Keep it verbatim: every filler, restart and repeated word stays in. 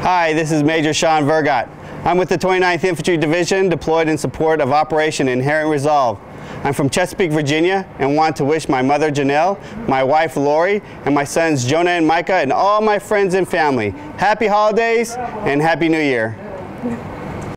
Hi, this is Major Shawn Vergott. I'm with the twenty-ninth Infantry Division, deployed in support of Operation Inherent Resolve. I'm from Chesapeake, Virginia, and want to wish my mother Janelle, my wife Lori, and my sons Jonah and Micah, and all my friends and family happy holidays and Happy New Year.